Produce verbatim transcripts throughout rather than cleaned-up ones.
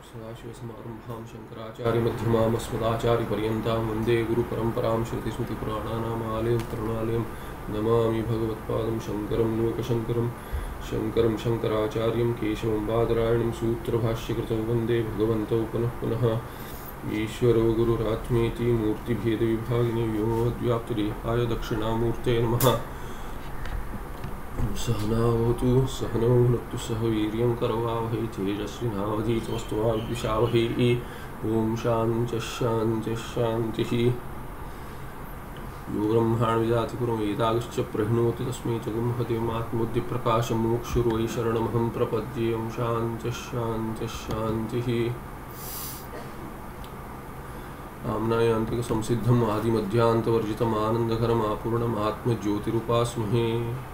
सदाशिवसमारम्भां शङ्कराचार्यमध्यमाम् अस्मदाचार्यपर्यन्तां वन्दे गुरुपरम्परां श्रुतिस्मृतिपुराणानामालयं तरुणालयं नमामि भगवत्पादं शङ्करं लोकशङ्करं शङ्करं शङ्कराचार्यं केशवं बादरायणं सूत्रभाष्यकृतौ वन्दे भगवन्तौ पुनः पुनः ईश्वरो गुरुरात्मेति मूर्तिभेदविभागिने व्योमवद्व्याप्तदेहाय दक्षिणामूर्तये नमः। सहनावतु सहनौ भुनक्तु सह वीर्यं करवावहै तेजस्विनावधीतमस्तु मा विद्विषावहै। ॐ शान्तिः शान्तिः शान्तिः। यो ब्रह्माण्ड विजाति पुरं वेदागश्च प्रहिणोति तस्मै च गुंहतिमात्मबुद्धिप्रकाशं मुमुक्षुर्वै शरणमहं प्रपद्ये। ॐ शान्तिः शान्तिः शान्तिः। आम्नायान्तिकसंसिद्धम् आदिमध्यान्तवर्जितम् आनन्दघनम् आपूर्णम् आत्मज्योतिरुपास्महे।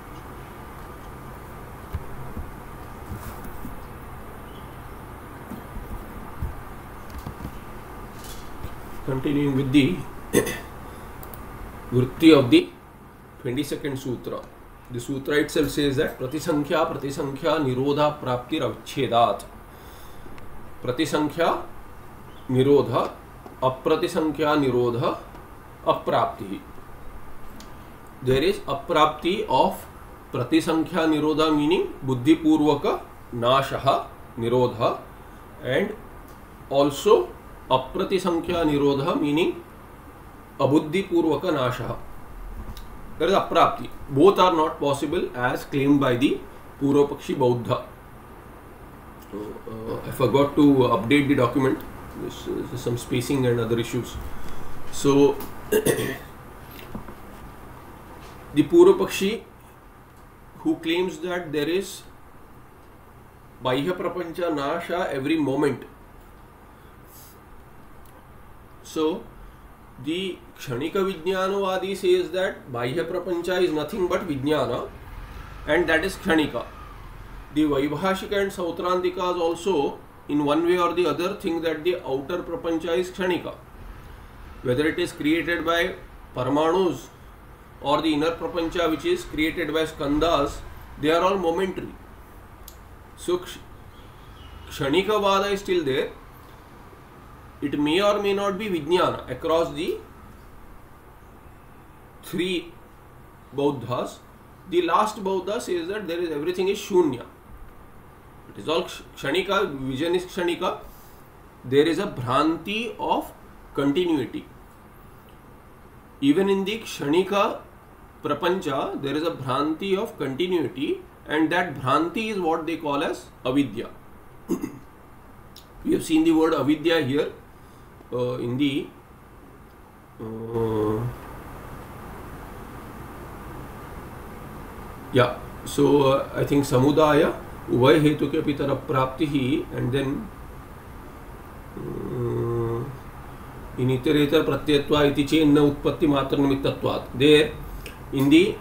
Continuing with the vritti of the twenty-second sutra. The sutra itself says that Pratisankhya Pratisankhya Nirodha Prapti Avchedat. Pratisankhya Nirodha Apratisankhya Nirodha Aprapti. There is aprapti of Pratisankhya Nirodha, meaning Buddhi Purvaka Nashaha Nirodha, and also Apratisankhya Nirodha, meaning Abuddhi Purvaka Nashaha. There is aprapti. Both are not possible as claimed by the Purvapakshi Bauddha. So, uh, I forgot to update the document. This is some spacing and other issues. So, the Purvapakshi who claims that there is Bahya Prapancha Nasha every moment. So, the Kshanika Vijnanavadi says that Bahya Prapancha is nothing but Vijnana, and that is Kshanika. The Vaibhashika and Sautrantikas also, in one way or the other, think that the outer Prapancha is Kshanika. Whether it is created by Paramanus or the inner Prapancha which is created by Skandhas, they are all momentary. So, Kshanika Vada is still there. It may or may not be Vijnana across the three Bauddhas. The last Bauddha says that there is everything is Shunya. It is all Kshanika, vision is Kshanika. There is a Bhranti of continuity. Even in the Kshanika Prapancha, there is a Bhranti of continuity, and that Bhranti is what they call as Avidya. We have seen the word Avidya here. Uh, in the uh, yeah, so uh, I think Samudaya Uvay Hetu ke Pitara Praptihi, and then uh, in Iterator Pratyatva iti chenna Utpatti Matra Nimittatvat. There in the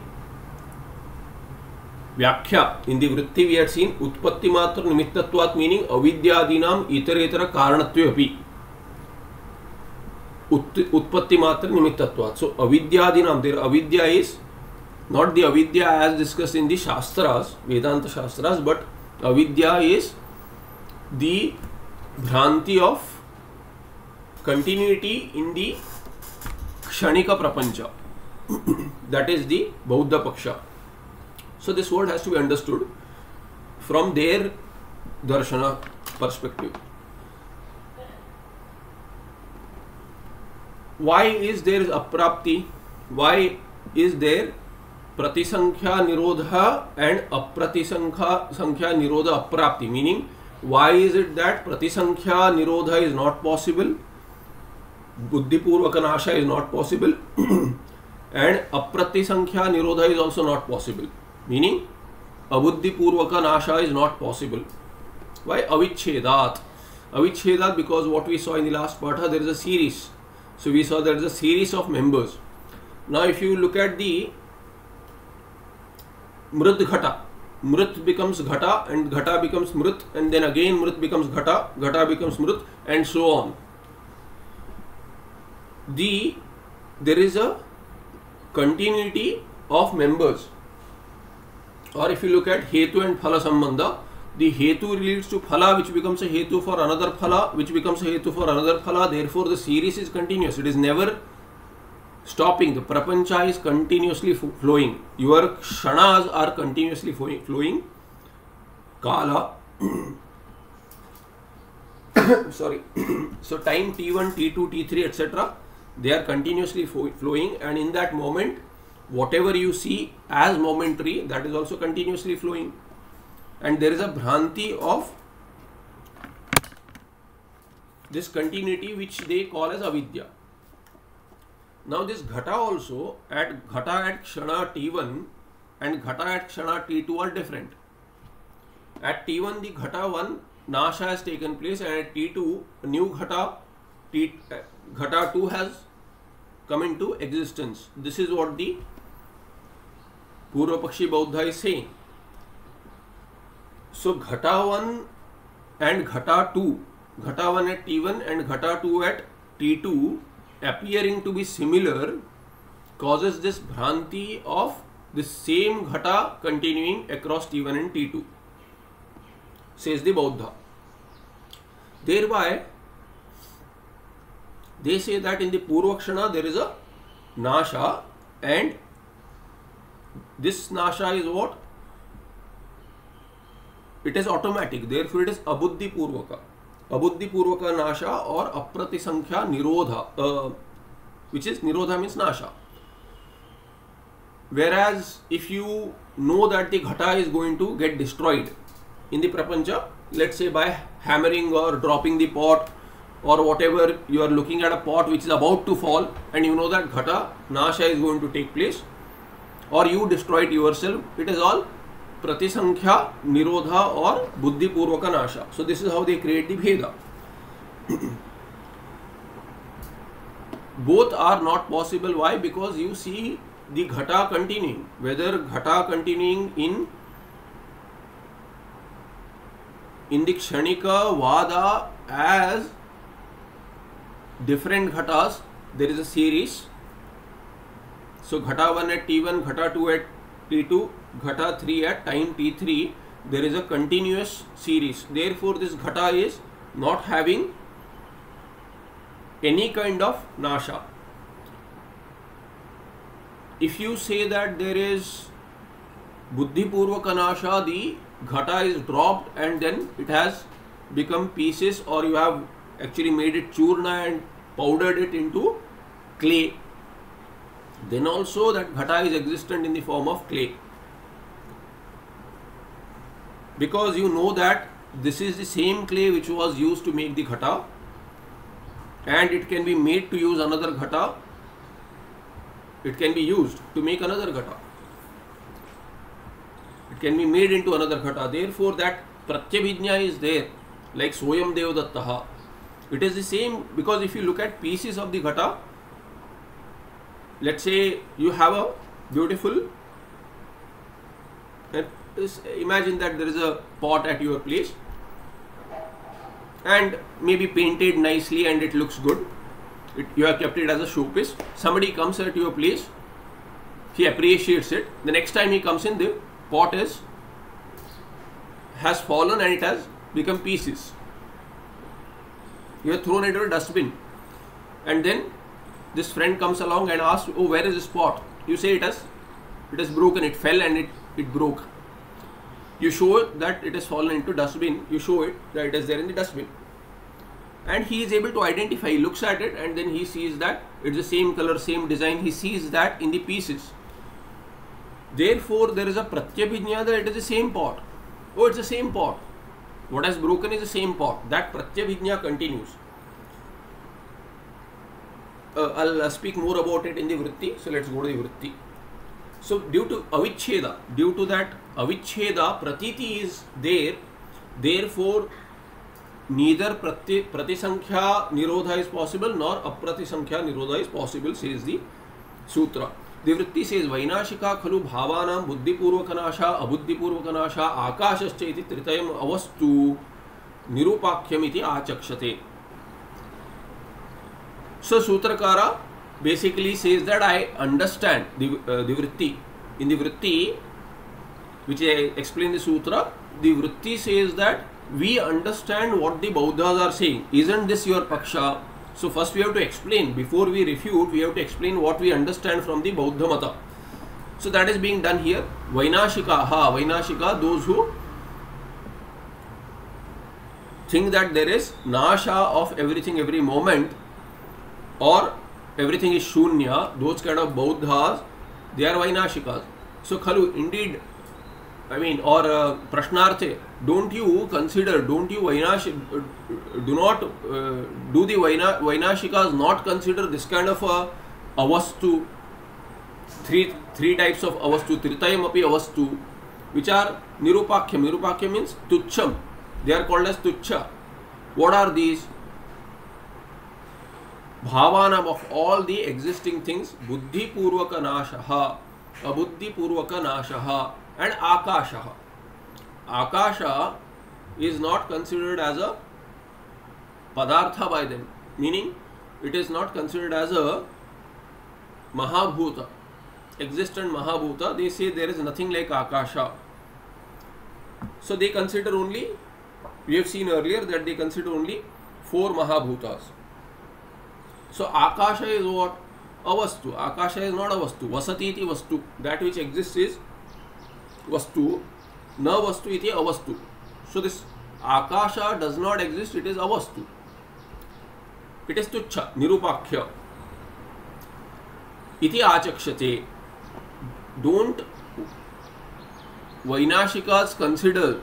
Vyakhya, in the Vritti we had seen Utpatti Matra Nimittatvat, meaning Avidyadinam Iteratara Karanatvapi. Utpatti Matra Nimittatvat. So Avidyadinam, there Avidya is not the Avidya as discussed in the Shastras, Vedanta Shastras, but Avidya is the Bhranti of continuity in the Kshanika Prapancha. That is the Bauddha Paksha. So this word has to be understood from their Darshana perspective. Why is there aprapti? Why is there Pratisankhya Nirodha and Apratisankhya Sankhya Nirodha aprapti? Meaning, why is it that Pratisankhya Nirodha is not possible, Buddhi Purvaka Nasha is not possible, and Apratisankhya Nirodha is also not possible? Meaning, Abuddhi Purvaka Nasha is not possible. Why? Avichhedat. Avichhedat, because what we saw in the last partha, there is a series. So we saw there is a series of members. Now if you look at the Mrit Ghata, Mrit becomes Ghata, and Ghata becomes Mrit, and then again Mrit becomes Ghata, Ghata becomes Mrit, and so on. The there is a continuity of members. Or if you look at Hetu and Phala Sambandha, the hetu leads to phala, which becomes a hetu for another phala, which becomes a hetu for another phala. Therefore, the series is continuous. It is never stopping. The prapancha is continuously flowing. Your kshanas are continuously flowing. Kala, sorry. So time T one, T two, T three, et cetera. They are continuously flowing, and in that moment, whatever you see as momentary, that is also continuously flowing. And there is a bhranti of this continuity which they call as avidya. Now this ghata also, at ghata at kshana T one and ghata at kshana T two are different. At T one the ghata one nasha has taken place, and at T two new ghata T, uh, ghata two has come into existence. This is what the Purva Pakshi Bauddha is saying. So ghata one and ghata two, ghata one at T one and ghata two at T two appearing to be similar causes this bhranti of the same ghata continuing across T one and T two, says the Bauddha. Thereby they say that in the Purvakshana there is a nasha, and this nasha is what? It is automatic, therefore it is abuddhi purvaka. Abuddhi purvaka nasha or apratisankhya nirodha, uh, which is nirodha means nasha. Whereas if you know that the ghata is going to get destroyed in the prapancha, let's say by hammering or dropping the pot or whatever, you are looking at a pot which is about to fall and you know that ghata nasha is going to take place, or you destroy it yourself, it is all pratisankhya nirodha or buddhi purvaka nasha. So this is how they create the bheda. Both are not possible. Why? Because you see the ghata continuing, whether ghata continuing in in the kshanika vada as different ghatas, there is a series. So ghata one at T one, ghata two at T two, ghata three at time T three, there is a continuous series. Therefore this ghata is not having any kind of nasha. If you say that there is buddhi purvaka nasha, the ghata is dropped and then it has become pieces, or you have actually made it churna and powdered it into clay, then also that ghata is existent in the form of clay. Because you know that this is the same clay which was used to make the ghata, and it can be made to use another ghata, it can be used to make another ghata, it can be made into another ghata. Therefore that pratyabhijna is there, like soyam devadattaha. It is the same, because if you look at pieces of the ghata, let's say you have a beautiful, imagine that there is a pot at your place and maybe painted nicely and it looks good, it, you have kept it as a showpiece. Somebody comes at your place, he appreciates it, the next time he comes in, the pot is has fallen and it has become pieces. You have thrown it into a dustbin, and then this friend comes along and asks, oh, where is this pot? You say it has it has broken, it fell and it, it broke. You show it that it has fallen into dustbin, you show it that it is there in the dustbin, and he is able to identify, he looks at it and then he sees that it's the same color, same design, he sees that in the pieces. Therefore there is a pratyabhijna that it is the same pot. Oh, it's the same pot. What has broken is the same pot. That pratyabhijna continues. Uh, I'll uh, speak more about it in the vritti. So let's go to the vritti. So due to avichheda, due to that avichheda, pratiti is there. Therefore, neither prati, pratisankhya nirodha is possible nor apratisankhya nirodha is possible, says the sutra. The vritti says, Vainashika khalu bhavanam buddhi purvakanasha abuddhi purvakanasha akashascha iti tritayam avastu nirupakhyam iti achakshate. So Sutrakara basically says that I understand the, uh, the vritti. In the vritti, which I explain the sutra, the vritti says that we understand what the Bauddhas are saying. Isn't this your paksha? So first we have to explain, before we refute, we have to explain what we understand from the Bauddha Mata. So that is being done here. Vainashika, ha, Vainashika, those who think that there is nasha of everything every moment, or everything is shunya, those kind of Bauddhas, they are Vainashikas. So khalu, indeed, I mean, or uh, prashnarthe, don't you consider, don't you Vainash, uh, do not, uh, do the Vaina, Vainashikas not consider this kind of a avastu, three three types of avastu, tritayam api avastu, which are nirupakhyam. Nirupakhyam means tucham. They are called as tuchha. What are these? Bhavanam of all the existing things, buddhi purvaka nashaha, abuddhi purvaka nashaha, and akashaha. Akasha is not considered as a padartha by them, meaning it is not considered as a mahabhuta, existent mahabhuta. They say there is nothing like akasha. So they consider only, we have seen earlier that they consider only four mahabhutas. So akasha is what? Avastu. Akasha is not a vastu. Vasati iti vastu. That which exists is vastu. Na vastu iti avastu. So this akasha does not exist, it is avastu. It is tuchha, nirupakya. Iti achakshate. Don't Vainashikas consider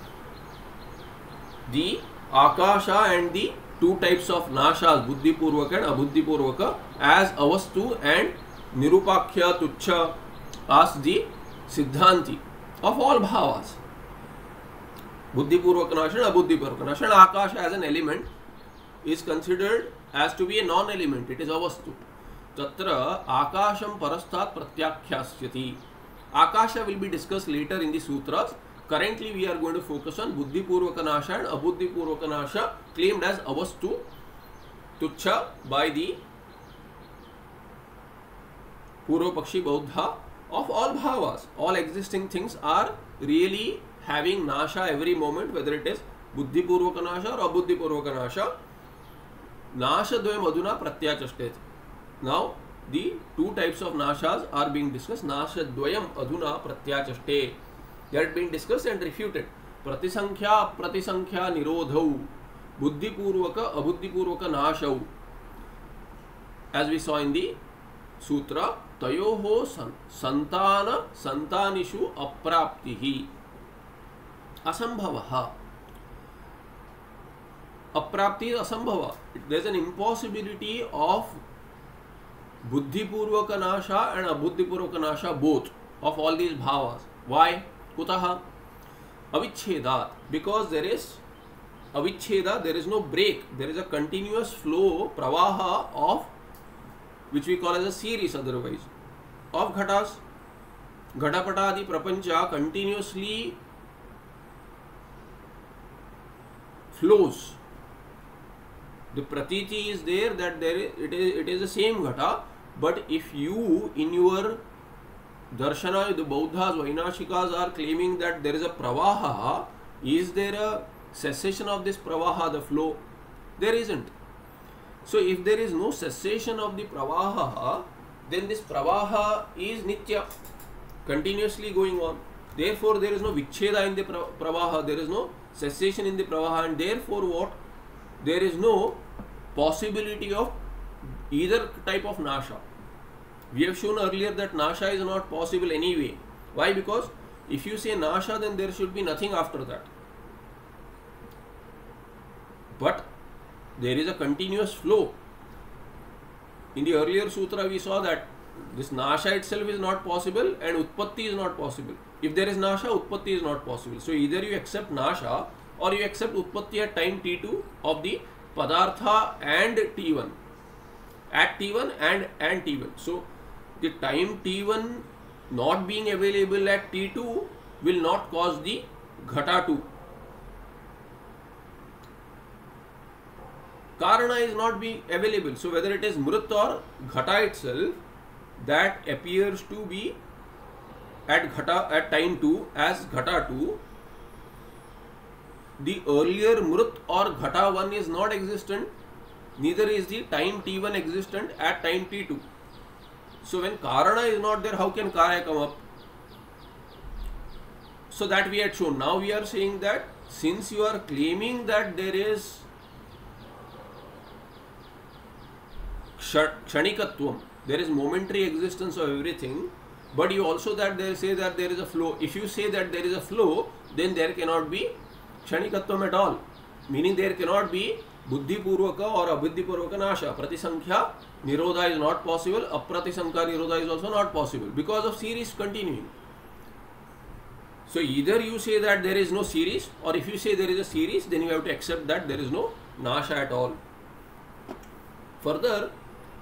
the akasha and the two types of nashas, buddhi purvaka and abuddhi purvaka, as avastu and nirupakya tuchha as the siddhanti of all bhavas. Buddhi purvaka nasha and abuddhi purvaka nasha, and akasha as an element is considered as to be a non-element, it is avastu. Tatra akasham parasthat pratyakhyashyati. Akasha will be discussed later in the sutras. Currently we are going to focus on buddhi purvaka nasha and abuddhi purvaka nasha, claimed as avastu, tuchha by the Purvapakshi Bauddha of all bhavas. All existing things are really having nasha every moment, whether it is buddhi purvaka nasha or abuddhi purvaka nasha. Nasha dvayam aduna pratyachashtet. Now the two types of nashas are being discussed. Nasha dvayam aduna pratyachashte. They are being discussed and refuted. Pratisankhya pratisankhya nirodhau, buddhi purvaka abuddhi purvaka nashau. As we saw in the sutra, tayoho santana santanishu apraptihi asambhavaha. Aprapti is asambhava. There is an impossibility of buddhi purvaka nasha and abuddhi purvaka nasha both, of all these bhavas. Why? Kutaha? Avichhedat. Because there is avichheda, there is no break. There is a continuous flow, pravaha of, which we call as a series otherwise, of ghatas. Ghatapatadi prapancha continuously flows. The pratiti is there that there is, it is it is the same ghata, but if you in your darshana, the Bauddhas, Vainashikas are claiming that there is a pravaha, is there a cessation of this pravaha, the flow? There isn't. So if there is no cessation of the pravaha, then this pravaha is nitya, continuously going on. Therefore there is no vichheda in the pravaha, there is no cessation in the pravaha, and therefore what? There is no possibility of either type of nasha. We have shown earlier that nasha is not possible anyway. Why? Because if you say nasha, then there should be nothing after that. But there is a continuous flow. In the earlier sutra we saw that this nasha itself is not possible and utpatti is not possible. If there is nasha, utpatti is not possible. So either you accept nasha or you accept utpatti at time T two of the padartha and T one. At T one and, and T one. So the time T one not being available at T two will not cause the ghata two. Karana is not being available. So whether it is mrut or ghata itself, that appears to be at ghata at time two as ghata two, the earlier mrut or ghata one is not existent, neither is the time t one existent at time t two. So when karana is not there, how can karya come up? So that we had shown. Now we are saying that since you are claiming that there is kshanikatvam, there is momentary existence of everything, but you also that they say that there is a flow. If you say that there is a flow, then there cannot be kshanikatvam at all. Meaning there cannot be buddhi purvaka or abuddhi purvaka nasha. Pratisankhya nirodha is not possible. Apratisankhya nirodha is also not possible because of series continuing. So either you say that there is no series, or if you say there is a series, then you have to accept that there is no nasha at all. Further,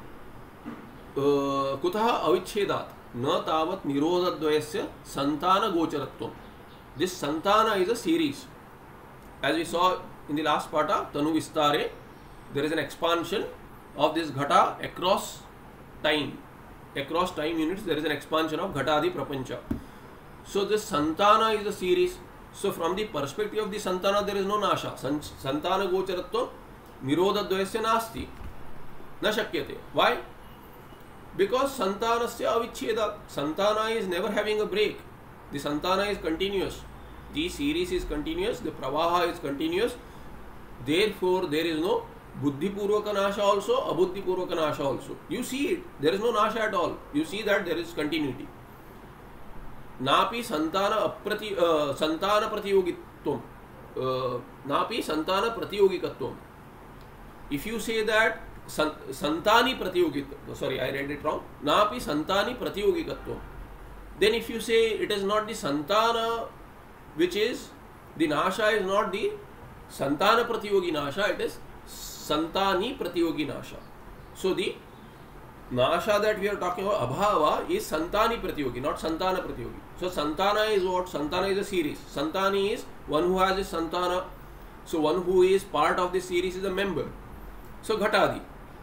kutaha avichhedat na tavat nirodhadvayasya santana gocharatvam. This santana is a series. As we saw in the last pata, Tanu Vistare, there is an expansion of this ghata across time. Across time units, there is an expansion of ghata adi prapancha. So this santana is a series. So from the perspective of the santana, there is no nasha. Santana gocharatvam nirodhadvayasya nasti. Na shakyate. Why? Because santanasya avichhedat. Santana is never having a break. The santana is continuous. The series is continuous. The pravaha is continuous. Therefore, there is no buddhi purvaka nasha also, abuddhi purvaka nasha also. You see it. There is no nasha at all. You see that there is continuity. Napi santana aprati uh, santana pratiyogitvam. Uh, napi santana pratiyogikatvam. If you say that santani pratiyogikatvam, sorry, I read it wrong. Napi santani pratiyogikatvam. Then if you say it is not the santana which is the nasha, is not the santana pratiyogi nasha, it is santani pratiyogi nasha. So the nasha that we are talking about, abhava, is santani pratiyogi, not santana pratiyogi. So santana is what? Santana is a series. Santani is one who has a santana. So one who is part of the series is a member. So ghatadi.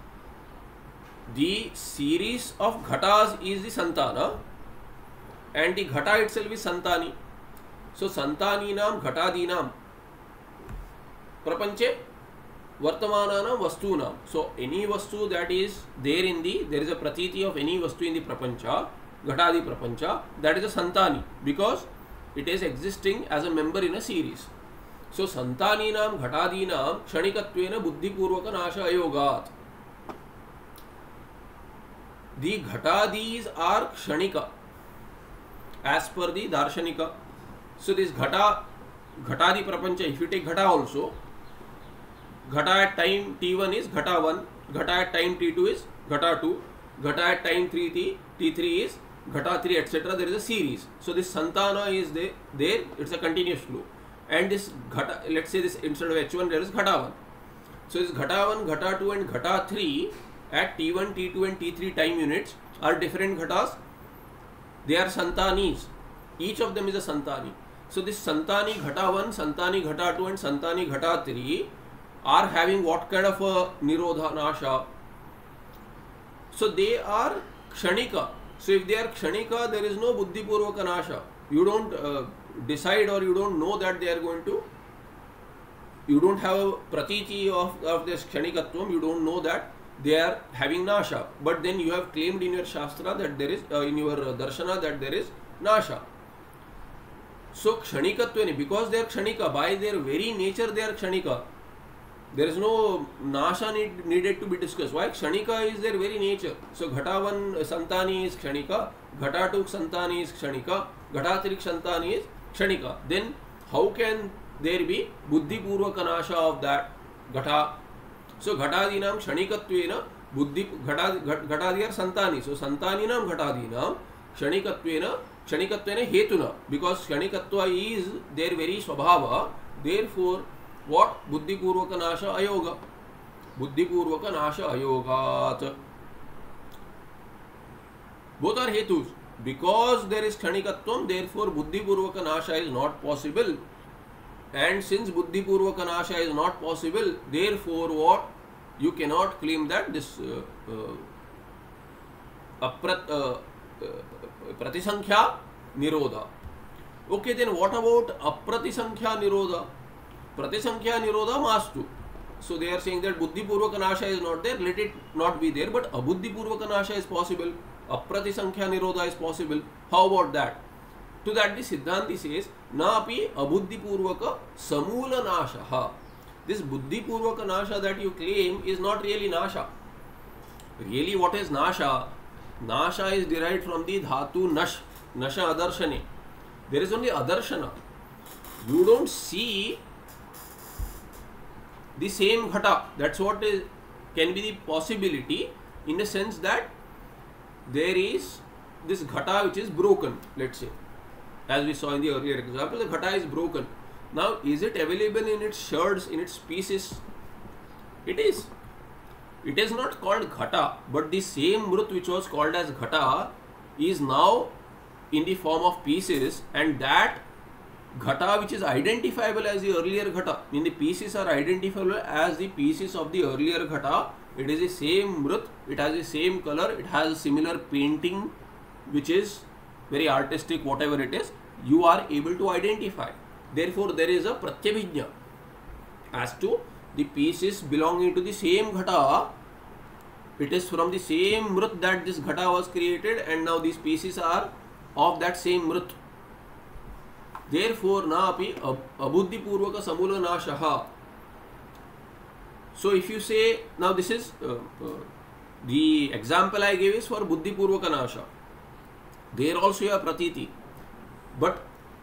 The series of ghatas is the santana, and the ghata itself is santani. So santaninam ghatadinam prapanche vartamananam vastunam. So any vastu that is there in the, there is a pratiti of any vastu in the prapancha, ghatadi prapancha, that is a santani, because it is existing as a member in a series. So santaninam ghatadinam kshanikattvena buddhi purvaka nasha ayogat. The ghatadis are kshanika as per the darshanika. So this ghata, ghatadi prapancha, if you take ghata also, ghata at time t one is ghata one, ghata at time t two is ghata two, ghata at time three t, t three is ghata three, et cetera. There is a series. So this santana is there, there it's a continuous flow. And this ghata, let's say this instead of h one, there is ghata one. So this ghata one, ghata two and ghata three at t one, t two and t three time units are different ghatas. They are santanis. Each of them is a santani. So this santani ghata one, santani ghata two and santani ghata three are having what kind of a nirodha nasha? So they are kshanika. So if they are kshanika, there is no buddhi purvaka nasha. You don't uh, decide, or you don't know that they are going to, you don't have a pratiti of, of this kshanikatvam, you don't know that they are having nasha. But then you have claimed in your shastra that there is, uh, in your darshana, that there is nasha. So kshanikatvam, because they are kshanika, by their very nature they are kshanika. There is no nasha need, needed to be discussed. Why? Kshanika is their very nature. So ghata one santani is kshanika, ghata two santani is kshanika, ghata three santani is kshanika. Then how can there be buddhi purvaka nasha of that ghata? So ghatadinam kshanikattvena buddhi ghata ghatadi are santani. So santaninam ghatadinam kshanikattvena kshanikattvena hetuna, because kshanikatva is their very swabhava. Therefore, what? Buddhi purvaka nasha ayoga. Buddhi purvaka nasha ayogat. Both are hetus. Because there is kshanikatvam, therefore buddhi purvaka nasha is not possible. And since buddhi purvaka nasha is not possible, therefore what? You cannot claim that this uh, uh, aprat, uh, uh, pratisankhya nirodha. Okay, then what about apratisankhya nirodha? Pratisankhya Nirodha Mastu. So they are saying that Buddhi Purvaka Nasha is not there, let it not be there, but Abuddhi Purvaka Nasha is possible, Apratisankhya Nirodha is possible. How about that? To that the Siddhanti says, Na api Abuddhi Purvaka Samula Nasha. This Buddhi Purvaka Nasha that you claim is not really Nasha. Really, what is Nasha? Nasha is derived from the Dhatu Nash, Nasha Adarshane. There is only Adarshana. You don't see the same Ghata. That's what is, can be the possibility, in the sense that there is this Ghata which is broken, let's say. As we saw in the earlier example, the Ghata is broken. Now, is it available in its shards, in its pieces? It is. It is not called Ghata, but the same Mrut which was called as Ghata is now in the form of pieces, and that Ghata which is identifiable as the earlier Ghata, I mean the pieces are identifiable as the pieces of the earlier Ghata. It is the same Mrut, it has the same color, it has similar painting which is very artistic, whatever it is, you are able to identify. Therefore, there is a Pratyabhijna as to the pieces belonging to the same Ghata. It is from the same Mrut that this Ghata was created, and now these pieces are of that same Mrut. Therefore, na api Abuddhi Purvaka Samula Nashaha. So, if you say, now this is uh, uh, the example I gave is for Buddhi Purvaka Nasha. There also you have Pratiti. But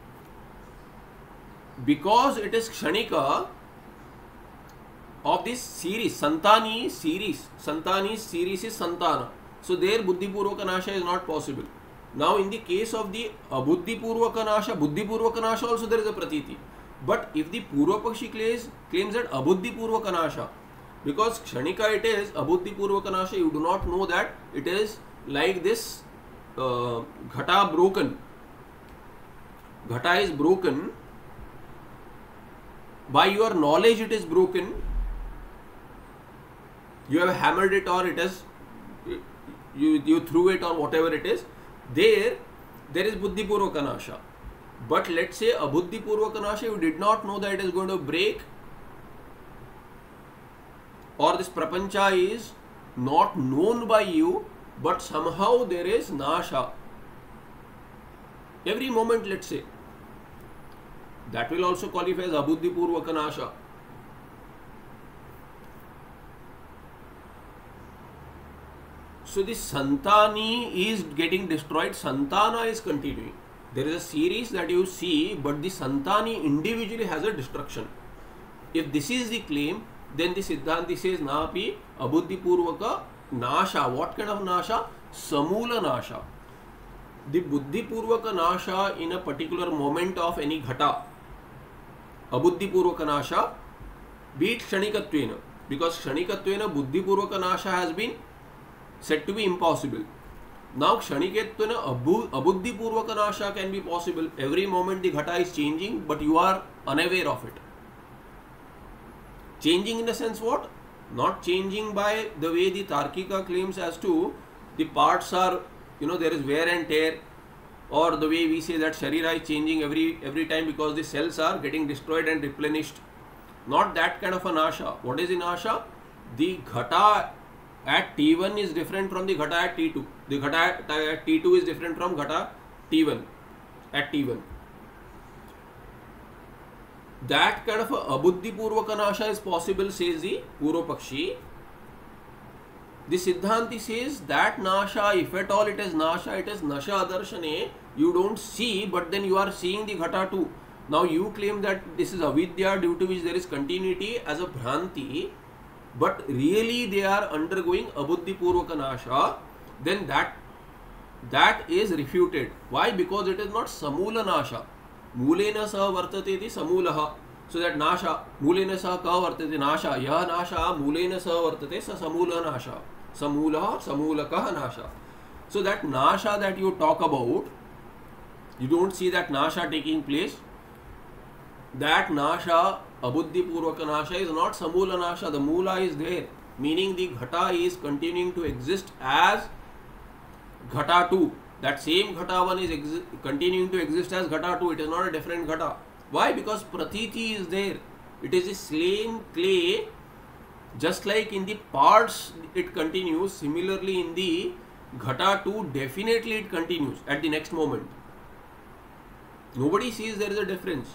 because it is Kshanika of this series, Santani series, Santani series is Santana. So, there Buddhi Purvaka Nasha is not possible. Now, in the case of the Abuddhi Purvaka Nasha, Buddhi Purvaka Nasha also there is a Pratiti. But if the Purvapakshi claims, claims that Abuddhi Purvaka Nasha, because Kshanika it is Abuddhi Purvaka Nasha, you do not know that it is like this uh, Ghata broken. Ghata is broken. By your knowledge it is broken. You have hammered it, or it is, you, you threw it, or whatever it is. There, there is Buddhi Purvaka Nasha. But let's say Abuddhi Purvaka Nasha, you did not know that it is going to break, or this Prapancha is not known by you, but somehow there is Nasha. Every moment, let's say. That will also qualify as Abuddhi Purvaka Nasha. So the Santani is getting destroyed, Santana is continuing. There is a series that you see, but the Santani individually has a destruction. If this is the claim, then the Siddhanti says Napi Abuddhi Purvaka Nasha. What kind of Nasha? Samula Nasha. The Buddhi Purvaka Nasha in a particular moment of any Ghata, Abuddhi Purvaka Nasha, be it Kshanikattvena, because Kshanikattvena Buddhi Purvaka Nasha has been said to be impossible. Now Kshanikattvena Abuddhi Purvaka Nasha can be possible. Every moment the Ghata is changing, but you are unaware of it. Changing in the sense what? Not changing by the way the Tarkika claims as to the parts are, you know, there is wear and tear, or the way we say that Sharira is changing every every time because the cells are getting destroyed and replenished. Not that kind of a Nasha. What is the Nasha? The Ghata at T one is different from the Ghata at T two. The Ghata at T two is different from Ghata T one at T one. That kind of a Abuddhi Purvaka Nasha is possible, says the Purvapakshi. The Siddhanti says that Nasha, if at all it is Nasha, it is Nasha Adarshane. You don't see, but then you are seeing the Ghata too. Now you claim that this is Avidya, due to which there is continuity as a Bhranti, but really they are undergoing Abuddhi Purvaka Nasha. Then that that is refuted. Why? Because it is not Samula Nasha. Mulena Saha Vartate ti Samulaha. So that Nasha, Mulena Saha Ka Vartate Nasha. Yah Nasha, Mulena Saha Vartate Sa Samula Nasha. Samulaha, Samulakaha Nasha. So that Nasha that you talk about, you don't see that Nasha taking place. That Nasha, Abuddhi Purvaka Nasha, is not Samula Nasha. The Mula is there. Meaning the Ghata is continuing to exist as Ghata two. That same Ghata one is continuing to exist as Ghata two. It is not a different Ghata. Why? Because Pratiti is there. It is the same clay, just like in the parts it continues, similarly in the Ghata too, definitely it continues at the next moment. Nobody sees there is a difference.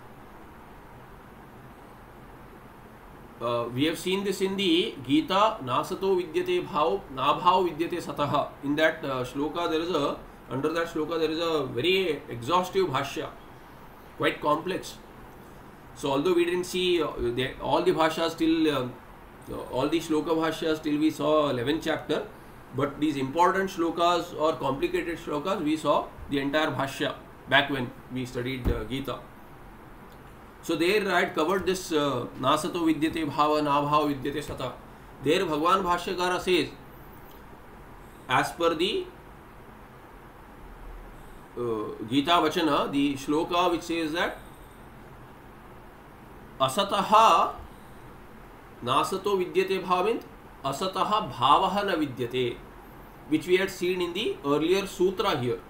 Uh, we have seen this in the Gita, Nasato vidyate bhav, nabhav vidyate sataha. In that uh, shloka there is a, under that shloka there is a very exhaustive bhashya, quite complex. So although we didn't see uh, the, all the bhashyas till, uh, all the shloka bhashyas till we saw eleventh chapter, but these important shlokas or complicated shlokas we saw the entire bhashya back when we studied uh, Gita. So there I had covered this uh, Nasato vidyate bhava, nabhava vidyate sata. There Bhagwan Bhashyakara says, as per the uh, Gita Vachana, the shloka which says that asataha nasato vidyate bhavint, asataha bhavaha na vidyate, which we had seen in the earlier sutra here.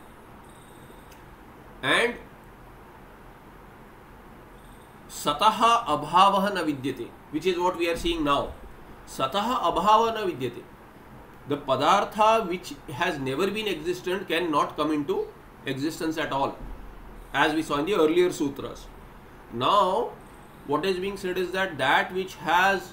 And sataha abhavaha na vidyate, which is what we are seeing now. Sataha abhava na vidyate. The padartha which has never been existent cannot come into existence at all, as we saw in the earlier sutras. Now what is being said is that that which has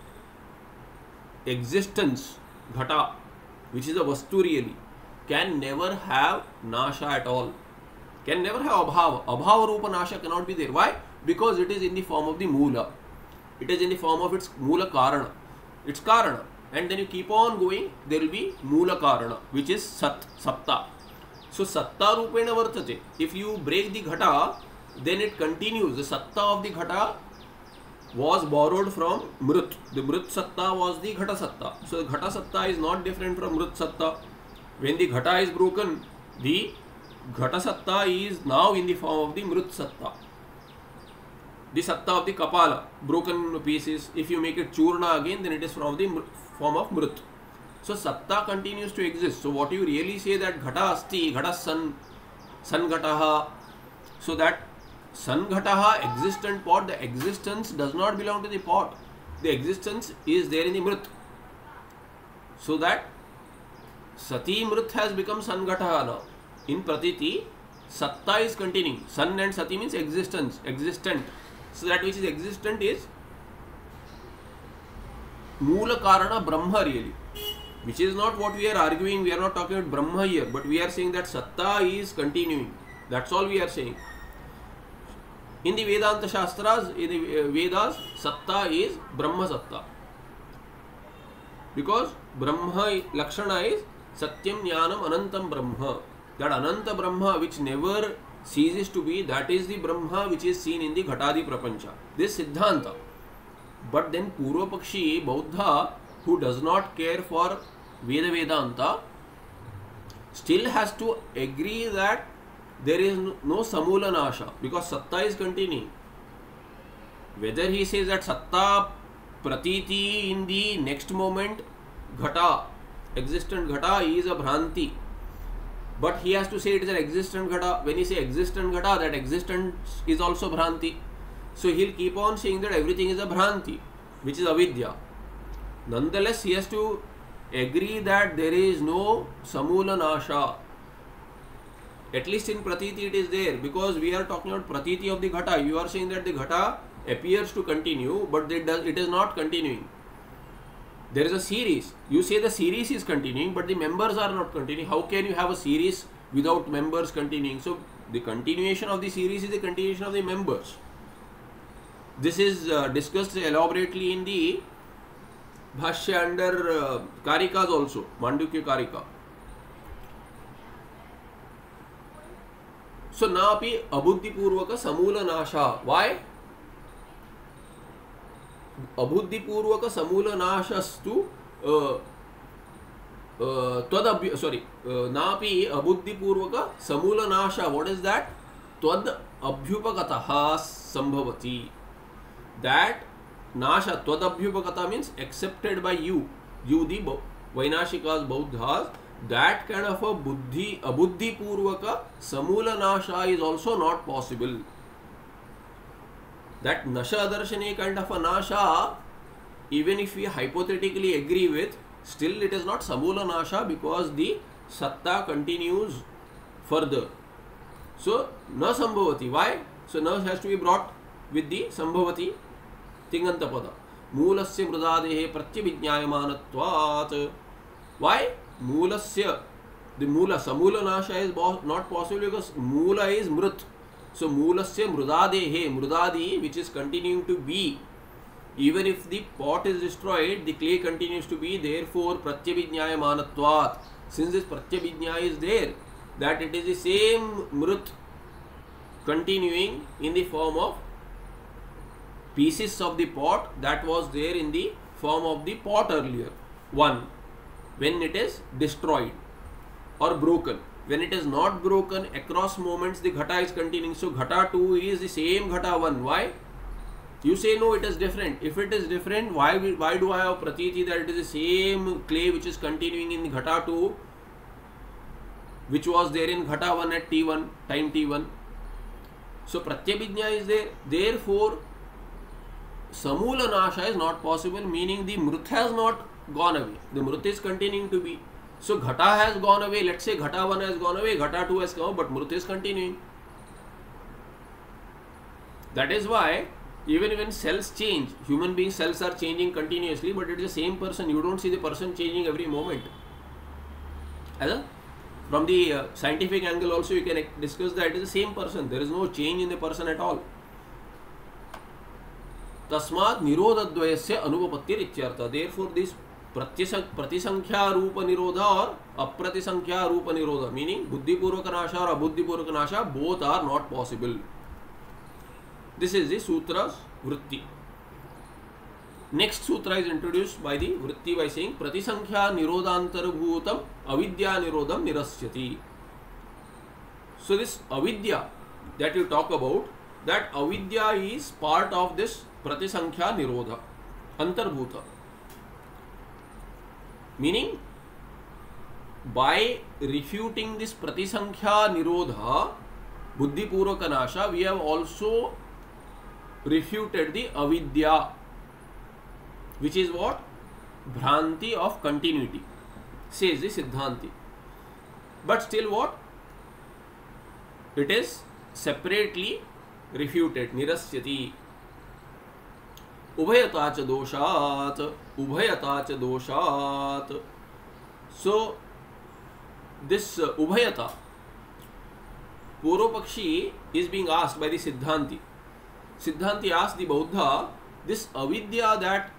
existence, Ghata, which is a vastu really, can never have nasha at all, can never have abhava. Abhava rupa nasha cannot be there. Why? Because it is in the form of the mula. It is in the form of its mula karana, its karana. And then you keep on going, there will be mula karana, which is sat, satta. So satta rupena vartate. If you break the Ghata, then it continues. The satta of the Ghata was borrowed from Mrut. The Mrut satta was the Ghata satta. So the Ghata satta is not different from Mrut satta. When the Ghata is broken, the Ghata satta is now in the form of the Mrut satta. The satta of the Kapala, broken pieces. If you make it Churna again, then it is from the form of Mrut. So satta continues to exist. So what you really say that Ghata asti, Ghata san, san Ghataha. So that san Ghataha, existent pot, the existence does not belong to the pot. The existence is there in the Mrut. So that Sati Mrut has become san Ghataha now. In Pratiti, satta is continuing. San and Sati means existence, existent. So that which is existent is Mula Karana Brahma really. Which is not what we are arguing. We are not talking about Brahma here, but we are saying that satta is continuing. That's all we are saying. In the Vedanta Shastras, in the Vedas, satta is Brahma satta. Because Brahma Lakshana is Satyam Jnanam Anantam Brahma. That Ananta Brahma which never ceases to be, that is the Brahma which is seen in the Ghatadi Prapancha. This Siddhanta. But then Purva Pakshi, Bauddha, who does not care for Veda Vedanta, still has to agree that there is no Samula Nasha, because Satta is continuing. Whether he says that Satta Pratiti in the next moment, Ghata, existent Ghata is a Bhranti. But he has to say it is an existent Ghata. When he say existent Ghata, that existence is also Bhranti. So he'll keep on saying that everything is a Bhranti, which is Avidya. Nonetheless, he has to agree that there is no Samula Nasha. At least in Pratiti it is there, because we are talking about Pratiti of the Ghata. You are saying that the Ghata appears to continue, but it, does, it is not continuing. There is a series. You say the series is continuing, but the members are not continuing. How can you have a series without members continuing? So the continuation of the series is the continuation of the members. This is uh, discussed elaborately in the Bhashya under uh, Karikas also, Mandukya Karika. So napi abuddhi purvaka samula nasha. Why? Abuddhi purvaka samula nashastu uh, uh, tvad sorry uh, napi abuddhi purvaka samula nasha. What is that? Tvad abhyupakataha sambhavati. That nasha, tvad abhyupakata means accepted by you, you the Vainashikas, Bauddhas. That kind of a buddhi, abuddhi purvaka samula nasha is also not possible. that nasha darshane kind of a nasha, even if we hypothetically agree with, still it is not samula nasha because the satta continues further. So na sambhavati. Why? So na has to be brought with the sambhavati tinganta pada. Moolasya mrudadehe pratyabhijnayamanatvat. Why? Moolasya, the moola, samula nasha is not possible because moola is mrut. So moolasya mrudadehe, mrudadi, which is continuing to be, even if the pot is destroyed, the clay continues to be. Therefore pratyabhijnayamanatvat, since this pratyabhijna is there, that it is the same mrut continuing in the form of pieces of the pot that was there in the form of the pot earlier. One, when it is destroyed or broken. When it is not broken, across moments the ghata is continuing. So ghata two is the same ghata one. Why? You say no, it is different. If it is different, why why do I have pratiti that it is the same clay which is continuing in ghata two, which was there in ghata one at T one, time T one. So pratyabhijna is there. Therefore samula nasha is not possible, meaning the mrut has not gone away. The mrut is continuing to be. So ghata has gone away. Let's say ghata one has gone away, ghata two has come, but mrut is continuing. That is why even when cells change, human being cells are changing continuously, but it is the same person. You don't see the person changing every moment. As a, from the uh, scientific angle also you can discuss that it is the same person. There is no change in the person at all. Tasmat nirodhadvayasya anupapattir ityartha. Therefore this pratisankhya rupa nirodha or apratisankhya rupa nirodha, meaning buddhipurvaka nasha or abuddhipurvaka nasha, both are not possible. This is the sutra's vritti. Next sutra is introduced by the vritti by saying pratisankhya nirodhantarabhutam avidya nirodham nirasyati. So this avidya that you talk about, that avidya is part of this pratisankhya nirodha, antarbhuta. Meaning, by refuting this pratisankhya nirodha, buddhipurvaka nasha, we have also refuted the avidya, which is what? Bhranti of continuity, says the Siddhanti. But still what? It is separately refuted, nirasyati. Ubhayata cha doshat, ubhayata cha doshat. So this uh, ubhayata, Purvapakshi is being asked by the Siddhanti. Siddhanti asked the Bauddha, this avidya that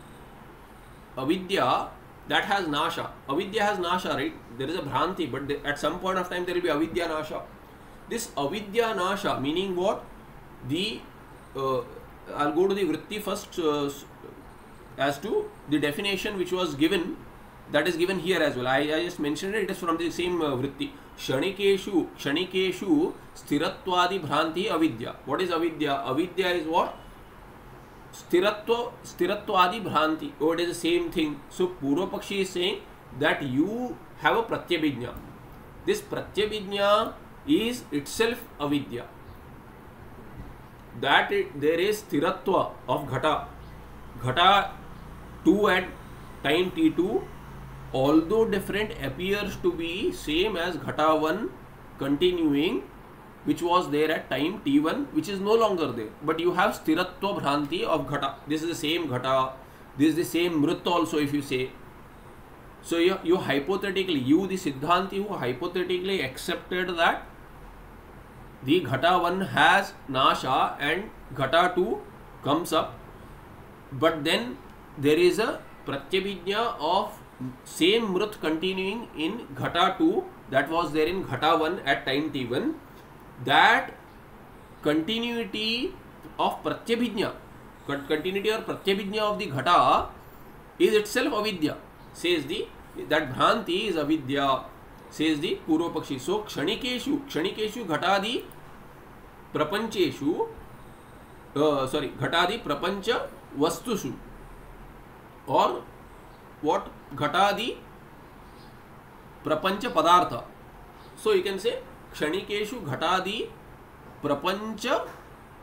avidya that has nasha. Avidya has nasha, right? There is a bhranti, but there, at some point of time there will be avidya nasha. This avidya nasha, meaning what? The uh, I'll go to the vritti first uh, as to the definition which was given, that is given here as well. I, I just mentioned it, it is from the same uh, vritti. Kshanikeshu, Kshanikeshu Sthirattvadi Bhranti Avidya. What is Avidya? Avidya is what? Sthiratva, Sthirattvadi Bhranti. Oh, it is the same thing. So Purvapakshi is saying that you have a Pratyabhijna. This Pratyabhijna is itself Avidya. That it, there is Sthiratva of Ghata. Ghata two at time T two, although different, appears to be same as Ghata one continuing, which was there at time T one, which is no longer there. But you have Sthiratva Bhranti of Ghata. This is the same Ghata. This is the same Mrit also, if you say. So you, you hypothetically, you the Siddhanti who hypothetically accepted that the Ghata one has Nasha and Ghata two comes up, but then there is a Pratyabhijna of same Mrit continuing in Ghata two that was there in Ghata one at time T one. That continuity of Pratyabhijna, continuity or Pratyabhijna of the Ghata is itself Avidya, says the, that Bhranti is Avidya, says the Purvapakshi. So Kshanikeshu, Kshanikeshu Ghatadi Prapancheshu, uh, sorry, Ghatadi Prapancha Vastushu, or what? Ghatadi Prapancha Padartha. So you can say Kshanikeshu Ghatadi Prapancha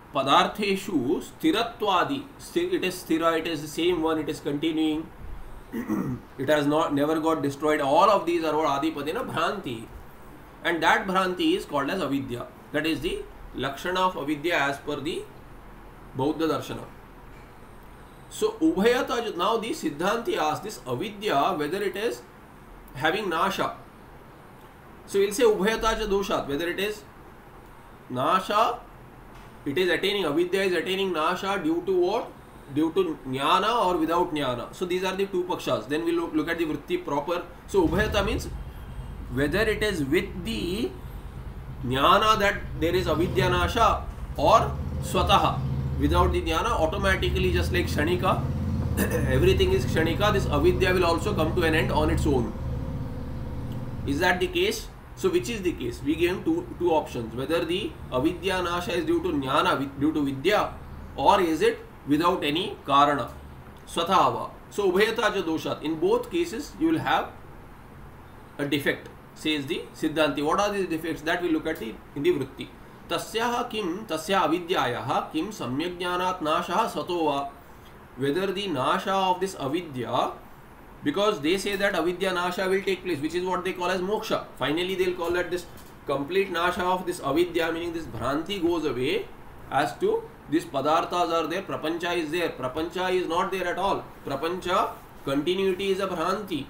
padartheshu sthirattvadi, it is sthira, it is the same one, it is continuing, it has not never got destroyed. All of these are what adipatina bhranti, and that bhranti is called as avidya. That is the lakshana of avidya as per the Bauddha darshana. So ubhayata, now the Siddhanti asks this avidya whether it is having nasha. So we'll say ubhayata cha doshat, whether it is nasha, it is attaining, avidya is attaining nasha due to what? Due to jnana or without jnana. So these are the two pakshas. Then we look, look at the vritti proper. So ubhayata means whether it is with the jnana that there is avidya nasha, or swataha, without the jnana, automatically, just like kshanika, everything is kshanika, this avidya will also come to an end on its own. Is that the case? So which is the case? We gave two two options, whether the avidya nasha is due to jnana, due to vidya, or is it without any karana, swatahava. So ubhayata cha doshat, in both cases you will have a defect, says the Siddhanti. What are these defects? That we look at the, in the vritti. Tasyaha kim, tasya avidyayaha kim samyajnanat nashaha satova. Whether the nasha of this avidya, because they say that avidya nasha will take place, which is what they call as moksha. Finally they will call that this complete nasha of this avidya, meaning this bhranti goes away, as to these padarthas are there, prapancha is there. Prapancha is not there at all. Prapancha, continuity is a bhranti.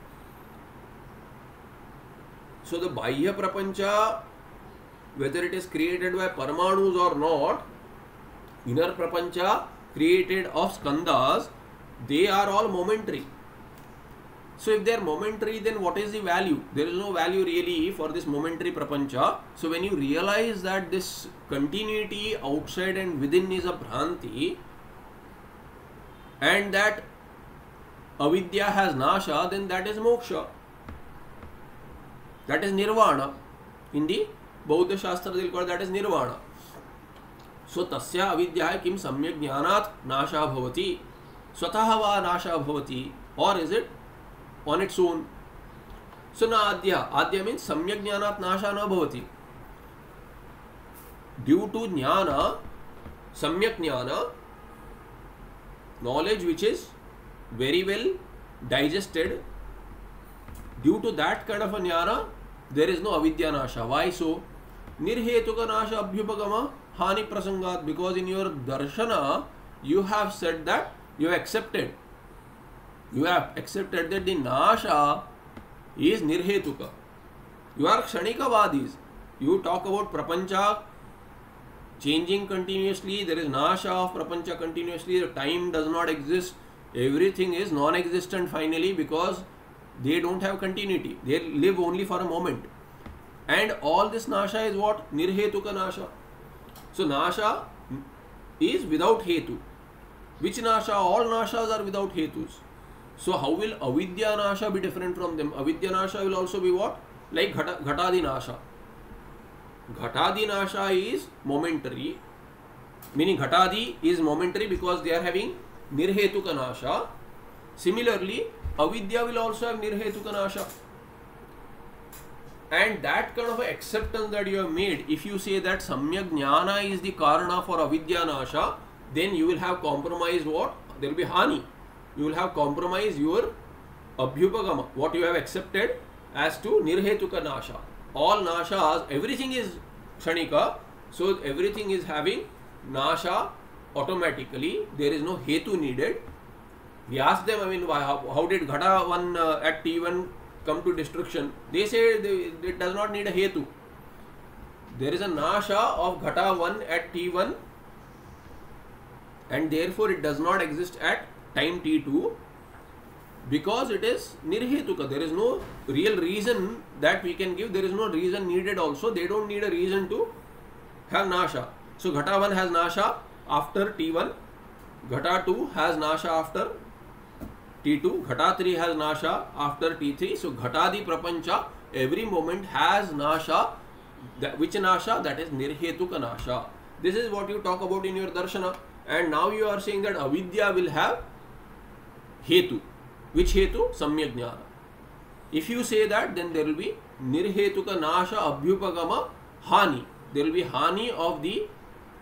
So the bahya prapancha, whether it is created by paramanus or not, inner prapancha created of skandhas, they are all momentary. So if they are momentary, then what is the value? There is no value really for this momentary prapancha. So when you realize that this continuity outside and within is a bhranti, and that avidya has nasha, then that is moksha. That is nirvana. In the Bauddha Shastra they will call that as nirvana. So tasya avidya kim samyak jnanat nasha bhavati, swataha va nasha bhavati, or is it on its own? So na adya, adya means samyak jnanat nasha na bhavati. Due to jnana, samyak jnana, knowledge which is very well digested, due to that kind of a jnana, there is no avidya nasha. Why so? Nirhetuka nasha abhyupagama hani prasangat. Because in your darshana, you have said that, you have accepted, you have accepted that the nasha is nirhetuka. You are kshanikavadis. You talk about prapancha changing continuously, there is nasha of prapancha continuously, the time does not exist, everything is non-existent finally, because they don't have continuity, they live only for a moment. And all this nasha is what? Nirhetuka nasha. So nasha is without hetu. Which nasha? All nashas are without hetus. So how will avidya nasha be different from them? Avidya nasha will also be what? Like ghata, ghatadi nasha. Ghatadi nasha is momentary, meaning ghatadi is momentary because they are having nirhetuka nasha. Similarly, avidya will also have nirhetuka nasha. And that kind of acceptance that you have made, if you say that samyak jnana is the karana for avidya nasha, then you will have compromised what? There will be hani. You will have compromised your abhyupagama, what you have accepted as to nirhetuka nasha. All nashas, everything is kshanika, so everything is having nasha automatically. There is no hetu needed. We asked them, I mean, how, how did Ghata one uh, at T one come to destruction? They say they, it does not need a hetu. There is a nasha of Ghata one at T one, and therefore it does not exist at time T two, because it is nirhetuka. There is no real reason that we can give. There is no reason needed also. They don't need a reason to have nasha. So Ghata one has nasha after T one. Ghata two has nasha after T two. Ghata three has nasha after T three. So Ghatadi prapancha every moment has nasha. That, which nasha? That is nirhetuka nasha. This is what you talk about in your darshana. And now you are saying that avidya will have hetu. Which hetu? Samyak jnana. If you say that, then there will be nirhetuka nasha abhyupagama hani. There will be hani of the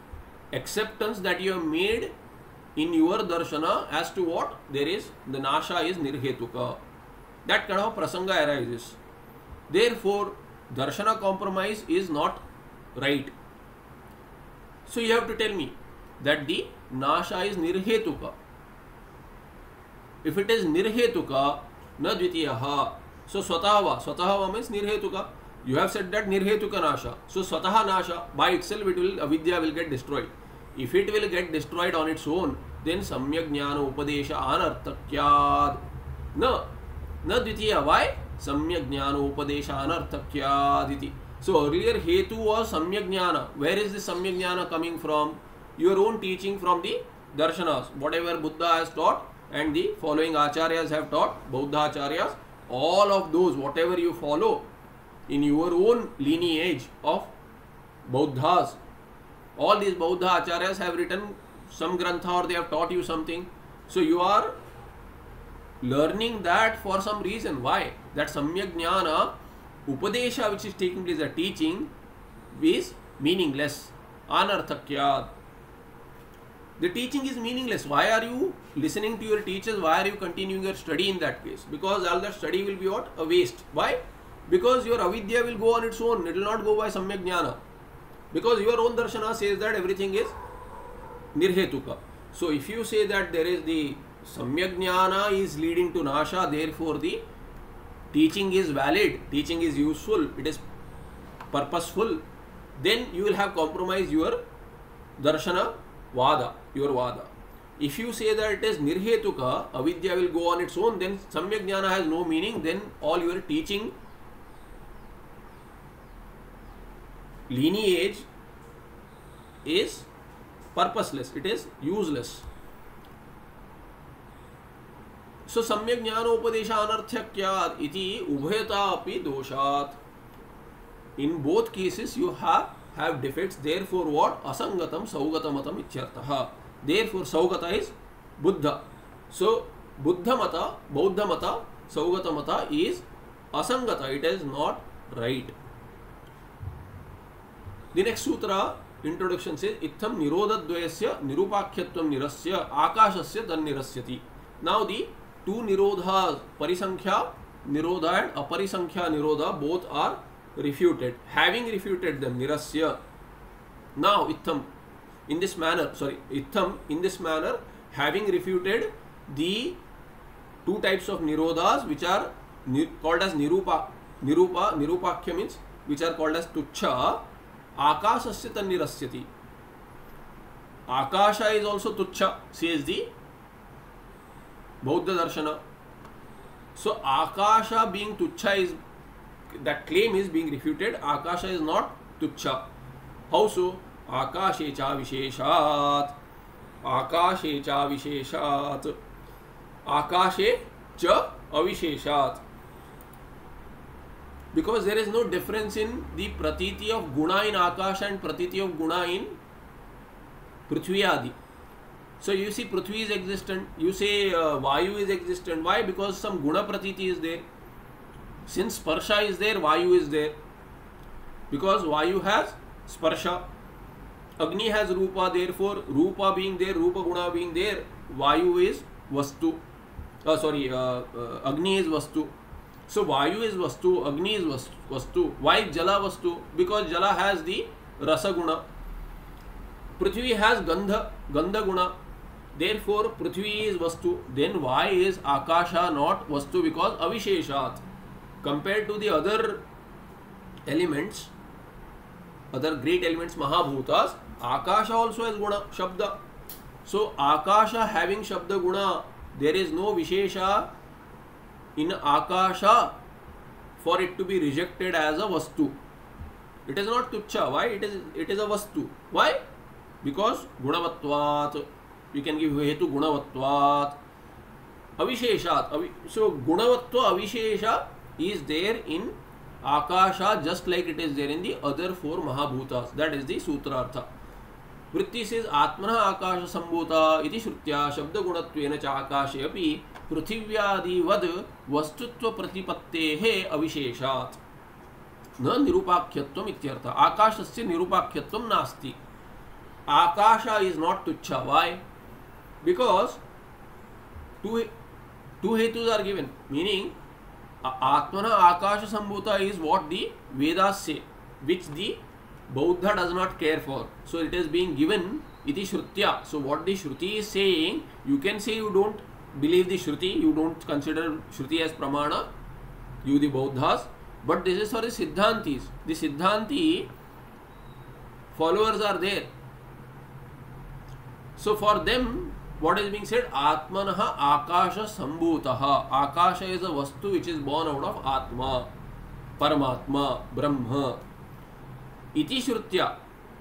acceptance that you have made in your darshana as to what there is, the nasha is nirhetuka. That kind of prasanga arises. Therefore, darshana compromise is not right. So you have to tell me that the nasha is nirhetuka. If it is nirhetuka, na dvitiyaha. So swatahava, swatahava means nirhetuka. You have said that nirhetuka nasha. So swataha nasha, by itself it will, avidya will get destroyed. If it will get destroyed on its own, then samyak jnana upadesha anarthakyad. No, na dvitiya. Why? Samyak jnana upadesha anarthakyad iti. So earlier hetu was samyak jnana. Where is this samyak jnana coming from? Your own teaching from the darshanas. Whatever Buddha has taught and the following acharyas have taught, Bauddha acharyas, all of those, whatever you follow in your own lineage of Bauddhas, all these Bauddha acharyas have written some grantha or they have taught you something. So you are learning that for some reason. Why? That samyak jnana upadesha which is taking place, the teaching, is meaningless. Anarthakyad. The teaching is meaningless. Why are you listening to your teachers? Why are you continuing your study in that case? Because all that study will be what? A waste. Why? Because your avidya will go on its own. It will not go by samyak jnana. Because your own darshana says that everything is nirhetuka. So if you say that there is the samyak jnana is leading to nasha, therefore the teaching is valid, teaching is useful, it is purposeful, then you will have compromised your darshana vada, your vada. If you say that it is nirhetuka, avidya will go on its own, then samyak jnana has no meaning, then all your teaching lineage is purposeless, it is useless. So samyak jnana upadesha anarthakyad iti ubhayata api doshat. In both cases you have have defects. Therefore what? Asangatam saugata ichyartaha. Therefore saugata is Buddha. So Buddha mata, Bauddha mata, saugata mata is asangata. It is not right. The next sutra introduction says itham nirodhadvayasya nirupakhyatvam nirasya akashasya tan nirasyati. Now the two nirodhas, parisankhya nirodha and aparisankhya nirodha, both are refuted. Having refuted them, nirasya. Now itham, in this manner, sorry, itham, in this manner, having refuted the two types of nirodhas which are called as nirupa, nirupa, nirupakhya means which are called as tuchha, akashasya tan nirasyati. Akasha is also tuchha, says the Bauddha darshana. So akasha being tuchha is, that claim is being refuted. Akasha is not tuchha. How so? Akashe cha visheshat. Akashe cha visheshat. Akashe cha avisheshat. Because there is no difference in the pratiti of guna in akasha and pratiti of guna in prithvi adi. So you see prithvi is existent, you say uh, vayu is existent. Why? Because some guna pratiti is there. Since sparsha is there, vayu is there. Because vayu has sparsha. Agni has rupa, therefore rupa being there, rupa guna being there, vayu is vastu. Uh, sorry, uh, uh, Agni is vastu. So vayu is vastu, Agni is vastu. Why jala vastu? Because jala has the rasa guna. Prithvi has gandha, gandha guna. Therefore prithvi is vastu. Then why is akasha not vastu? Because avisheshat. Compared to the other elements, other great elements, mahabhutas, akasha also has guna, shabda. So akasha having shabda guna, there is no vishesha in akasha for it to be rejected as a vastu. It is not tuchha. Why? It is it is a vastu. Why? Because gunavatvat. We can give hetu gunavatvat. Avisheshat. Avi, so gunavatva avishesha is there in akasha just like it is there in the other four mahabhutas. That is the sutrartha. Vritti says atmana akasha sambhuta iti shrutya shabda gunatvena cha akashe api pruthivyadi vad vastutva pratipattehe avisheshat na nirupakhyatvam ityartha. Akashasya nirupakhyatvam nasti. Akasha is not tuchha. Why? Because two, two hetus are given. Meaning, Atmana Akasha Sambhuta is what the Vedas say, which the Bauddha does not care for. So it is being given iti Shrutya. So what the Shruti is saying, you can say you don't believe the Shruti, you don't consider Shruti as Pramana, you the Bauddhas, but this is for the Siddhantis. The Siddhanti followers are there. So for them, what is being said? Atmanaha Akasha Sambhutaha. Akasha is a Vastu which is born out of Atma, Paramatma, Brahma. Iti Shrutya.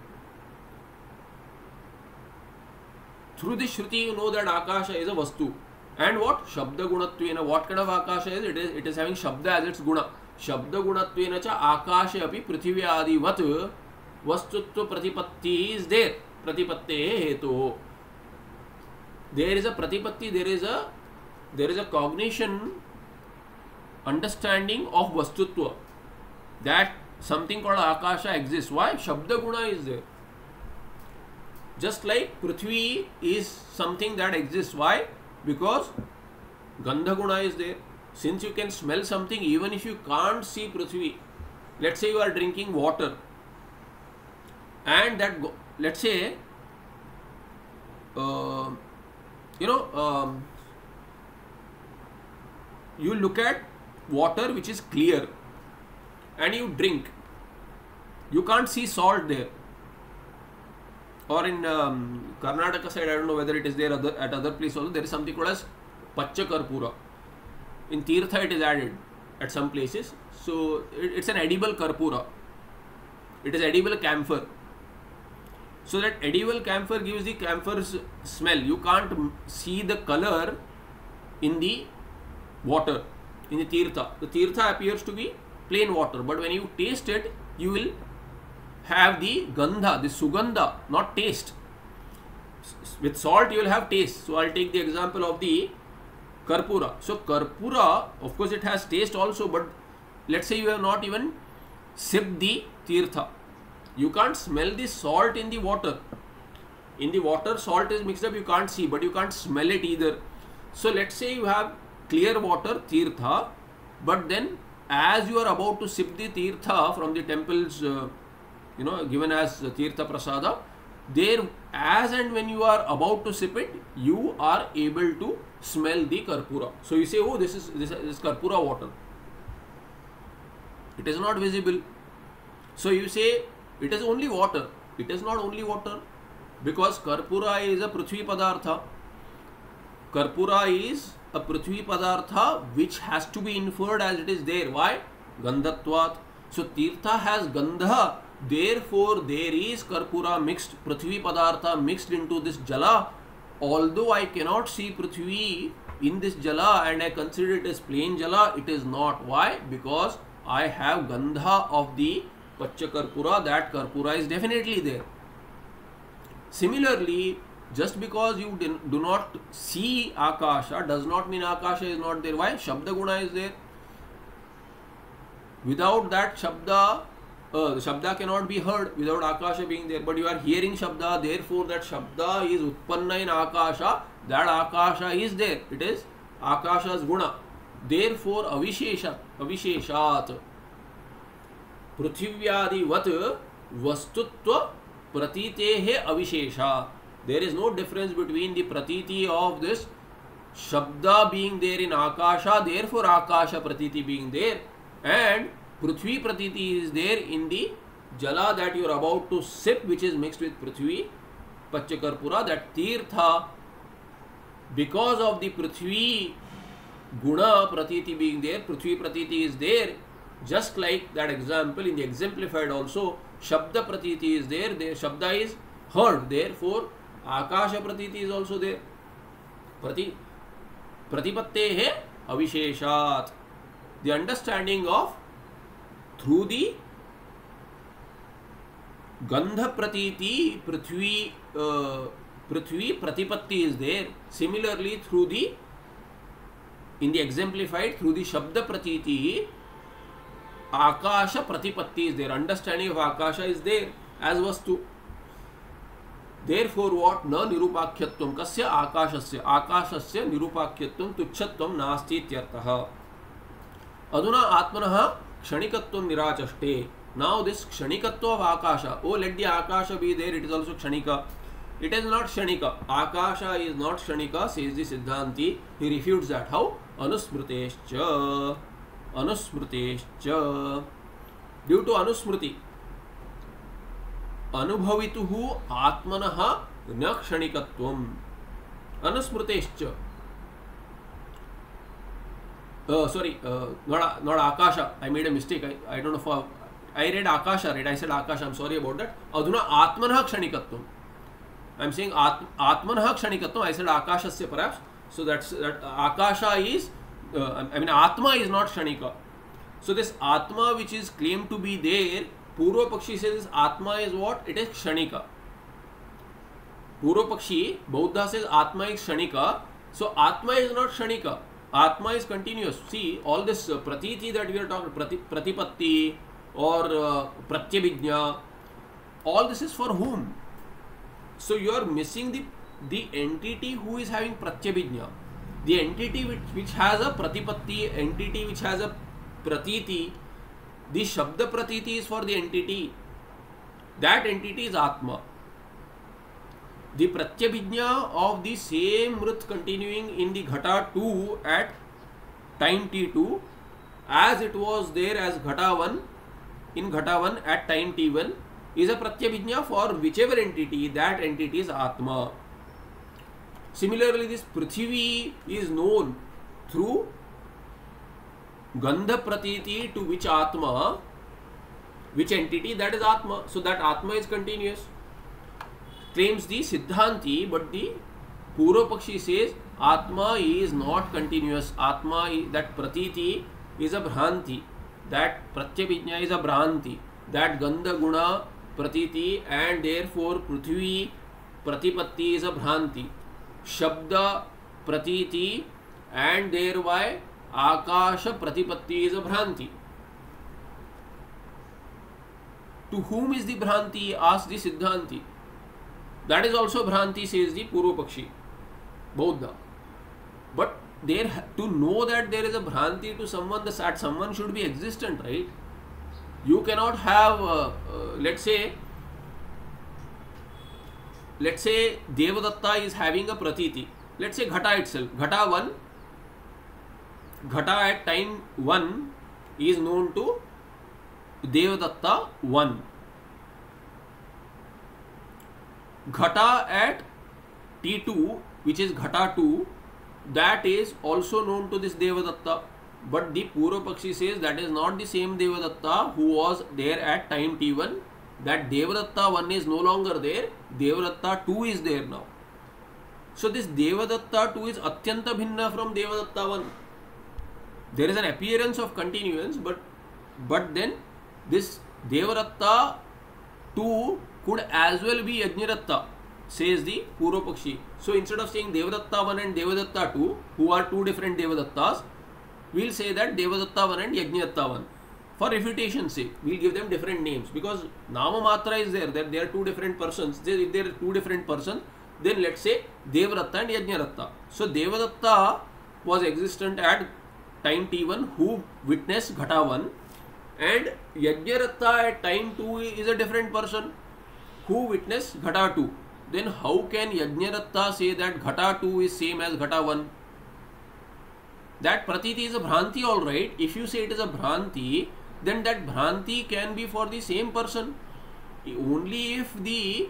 Through this Shruti, you know that Akasha is a Vastu. And what? Shabda Gunatvena. What kind of Akasha is it? Is it is having Shabda as its Guna. Shabda Gunatvena cha Akasha api Prithivya adi vat Vastutva Pratipatti is there. Pratipatte hetu. There is a Pratipatti, there is a there is a cognition, understanding of Vastutva. That something called Akasha exists. Why? Shabda Guna is there. Just like Prithvi is something that exists. Why? Because Gandha Guna is there. Since you can smell something even if you can't see Prithvi. Let's say you are drinking water. And that, let's say, uh, you know, um, you look at water which is clear and you drink. You can't see salt there. Or in um, Karnataka side, I don't know whether it is there other, at other place also, there is something called as Pacha Karpura. In Tirtha it is added at some places. So it, it's an edible Karpura. It is edible camphor. So that edible camphor gives the camphor's smell. You can't see the color in the water, in the Tirtha. The Tirtha appears to be plain water, but when you taste it, you will have the Gandha, the Sugandha, not taste. With salt you will have taste. So I'll take the example of the Karpura. So Karpura, of course it has taste also, but let's say you have not even sipped the Tirtha. You can't smell the salt in the water. In the water, salt is mixed up, you can't see, but you can't smell it either. So let's say you have clear water, Tirtha, but then as you are about to sip the Tirtha from the temple's, uh, you know, given as Tirtha Prasada, there, as and when you are about to sip it, you are able to smell the Karpura. So you say, oh, this is, this is Karpura water. It is not visible. So you say, it is only water. It is not only water, because Karpura is a Prithvi Padartha. Karpura is a Prithvi Padartha which has to be inferred as it is there. Why? Gandhatvat. So Tirtha has Gandha. Therefore, there is Karpura mixed, Prithvi Padartha mixed into this Jala. Although I cannot see Prithvi in this Jala and I consider it as plain Jala, it is not. Why? Because I have Gandha of the Pacha Karpura. That Karpura is definitely there. Similarly, just because you do not see Akasha does not mean Akasha is not there. Why? Shabda Guna is there. Without that Shabda, uh, the Shabda cannot be heard without Akasha being there. But you are hearing Shabda, therefore that Shabda is Utpanna in Akasha. That Akasha is there. It is Akasha's Guna. Therefore, Avishesha, Avisheshat. Prithivya vat Vastutva Pratitehe Avishesha. There is no difference between the Pratiti of this Shabda being there in Akasha, therefore Akasha Pratiti being there, and Prithvi Pratiti is there in the Jala that you are about to sip, which is mixed with Prithvi, Pacha Karpura. That Tirtha, because of the Prithvi Guna Pratiti being there, Prithvi Pratiti is there. Just like that example in the exemplified also, Shabda Pratiti is there, there Shabda is heard, therefore Akasha Pratiti is also there. Prati, Pratipattehe Avisheshat. The understanding of through the Gandha Pratiti, Prithvi, uh, Prithvi Pratipatti is there. Similarly, through the, in the exemplified, through the Shabda Pratiti, Akasha Pratipatti is there. Understanding of Akasha is there as Vastu. Therefore, what न निरूपाख्यत्वं कस्य आकाशस्य आकाशस्य निरूपाख्यत्वं तुच्छत्वं नास्ति इत्यर्थः. अधुना आत्मनः क्षणिकत्वं निराचष्टे. Now this क्षणिकत्व of akasha, oh let the akasha be there, it is also क्षणिका. It is not क्षणिका. Akasha is not क्षणिका, says the Siddhanti. He refutes that. How? Anusmrutescha. Anusmrutescha. Due to anusmruti. Anubhavituhu atmanaha na क्षणिकत्वम. Anusmrutescha. Uh, sorry, uh, not, not Akasha. I made a mistake. I, I don't know if I read Akasha, right? I said Akasha. I'm sorry about that. Adhuna atmanaha kshanikatvam. I'm saying at, atmanaha kshanikatvam. I said Akashasya perhaps. So that's that Akasha is, uh, I mean Atma is not kshanika. So this Atma which is claimed to be there, Purva Pakshi says Atma is what? It is kshanika. Purva Pakshi, Bauddha says Atma is kshanika. So Atma is not kshanika. Atma is continuous. See, all this uh, pratiti that we are talking, prati, pratipatti or uh, pratyabhijna, all this is for whom? So you are missing the the entity who is having pratyabhijna. The entity which, which has a pratipatti, entity which has a pratiti, the shabda pratiti is for the entity. That entity is Atma. The pratyabhijna of the same mrit continuing in the ghata two at time t two as it was there as ghata one in ghata one at time t one is a pratyabhijna for whichever entity. That entity is Atma. Similarly, this Prithvi is known through Gandha Pratiti to which Atma, which entity, that is Atma. So that Atma is continuous. Claims the Siddhanti, but the Purva Pakshi says Atma is not continuous. Atma, that Pratiti is a Bhranti. That Pratyabhijna is a Bhranti. That Gandha Guna Pratiti and therefore Prithvi Pratipatti is a Bhranti. Shabda Pratiti and thereby Akasha Pratipatti is a Bhranti. To whom is the Bhranti? Asks the Siddhanti. That is also Bhranti, says the Purva Pakshi, Bauddha. But there, to know that there is a Bhranti to someone, the that someone should be existent, right? You cannot have, uh, uh, let's say, let's say Devadatta is having a Pratiti. Let's say Ghata itself, Ghata one, Ghata at time one is known to Devadatta one. Ghata at T two, which is Ghata two, that is also known to this Devadatta. But the Purva Pakshi says that is not the same Devadatta who was there at time T one. That Devadatta one is no longer there. Devadatta two is there now. So this Devadatta two is Atyanta Bhinna from Devadatta one. There is an appearance of continuance, but but then this Devadatta two could as well be Yajnadatta, says the Purva Pakshi. So instead of saying Devadatta one and Devadatta two, who are two different Devadattas, we will say that Devadatta one and Yajnadatta one. For refutation's sake, we will give them different names because Nama Matra is there, that they are two different persons. If they are two different persons, then let's say Devadatta and Yajnadatta. So Devadatta was existent at time T one who witnessed Ghata one, and Yajnadatta at time two is a different person who witnessed Ghata two. Then how can Yajnadatta say that Ghata two is same as Ghata one? That Pratiti is a Bhranti, alright. If you say it is a Bhranti, then that Bhranti can be for the same person. Only if the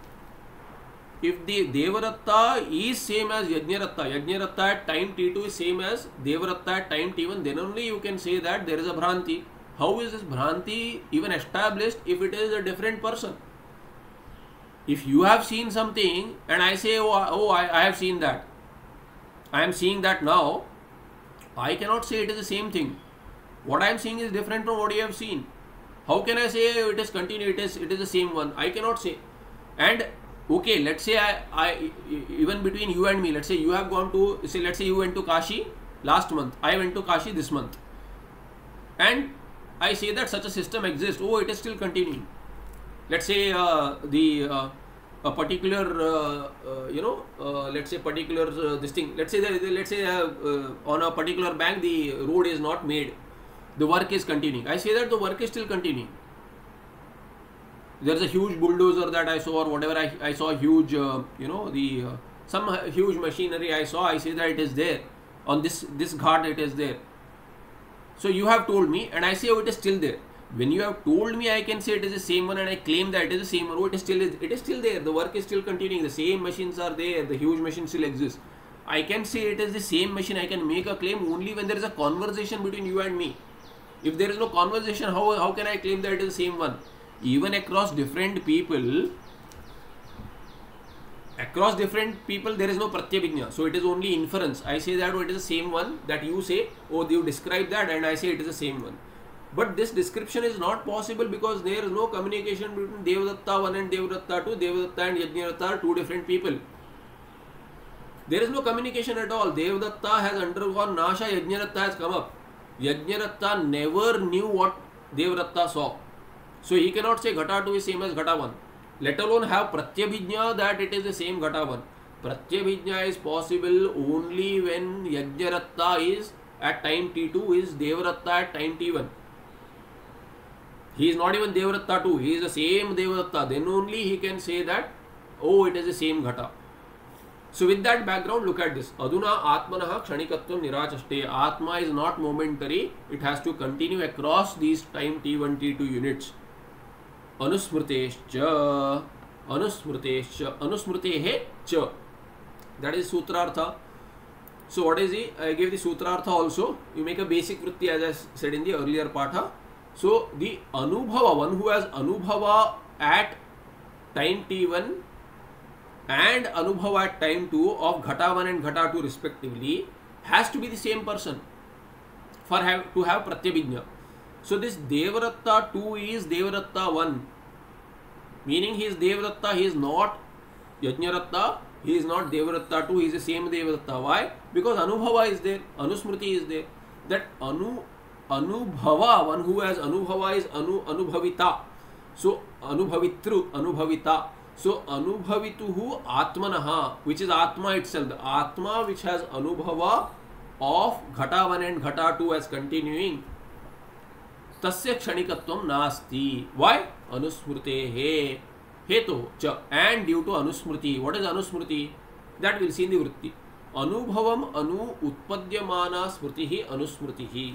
if the Devadatta is same as Yajnadatta, Yajnadatta at time T two is same as Devadatta at time T one, then only you can say that there is a Bhranti. How is this Bhranti even established if it is a different person? If you have seen something and I say, oh, oh I, I have seen that, I am seeing that now, I cannot say it is the same thing. What I am seeing is different from what you have seen. How can I say it is continuous, it is, it is the same one? I cannot say. And okay, let's say I, I, even between you and me, let's say you have gone to, say let's say you went to Kashi last month, I went to Kashi this month. And I say that such a system exists, oh it is still continuing. Let's say uh, the uh, a particular uh, uh, you know uh, let's say particular uh, this thing, let's say that let's say uh, uh, on a particular bank the road is not made, the work is continuing. I say that the work is still continuing. There is a huge bulldozer that I saw, or whatever I, I saw huge uh, you know the uh, some huge machinery I saw. I say that it is there on this this ghat, it is there. So you have told me, and I say, oh, it is still there. When you have told me, I can say it is the same one, and I claim that it is the same one. Oh, it is still it is still there. The work is still continuing. The same machines are there. The huge machine still exists. I can say it is the same machine. I can make a claim only when there is a conversation between you and me. If there is no conversation, how how can I claim that it is the same one? Even across different people, across different people, there is no pratyabhijna. So it is only inference. I say that oh, it is the same one that you say. Oh, you describe that, and I say it is the same one. But this description is not possible because there is no communication between Devadatta one and Devadatta two. Devadatta and Yajnadatta are two different people. There is no communication at all. Devadatta has undergone Nasha, Yajnadatta has come up. Yajnadatta never knew what Devadatta saw. So he cannot say Ghata two is same as Ghata one. Let alone have Pratyabhijna that it is the same Ghata one. Pratyabhijna is possible only when Yajnadatta is at time T two is Devadatta at time T one. He is not even Devadatta two, he is the same Devadatta. Then only he can say that, oh, it is the same Ghata. So with that background, look at this. Aduna Atmanaha Kshanikatvam Nirachaste. Atma is not momentary, it has to continue across these time T one, T two units. Anusmritescha. Anusmritescha. Anusmritehe cha. That is Sutrartha. So what is he? I gave the Sutrartha also. You make a basic vritti as I said in the earlier Patha. So the Anubhava, one who has Anubhava at time T one and Anubhava at time two of Ghata one and Ghata two respectively has to be the same person for have to have Pratyabhijna. So this Devadatta two is Devadatta one, meaning he is Devadatta, he is not Yajnadatta, he is not Devadatta two, he is the same Devadatta. Why? Because Anubhava is there, Anusmriti is there. That Anu Anubhava, one who has Anubhava is Anu Anubhavita. So Anubhavitru, Anubhavita. So Anubhavituhu Atmanaha, which is Atma itself. The Atma which has Anubhava of Ghata one and Ghata two as continuing. Tasya Kshanikatvam Nasti. Why? Anusmritehe Heto cha. And due to Anusmriti. What is Anusmriti? That we will see in the vritti. Anubhavam Anu Utpadyamana Smritihi Anusmritihi.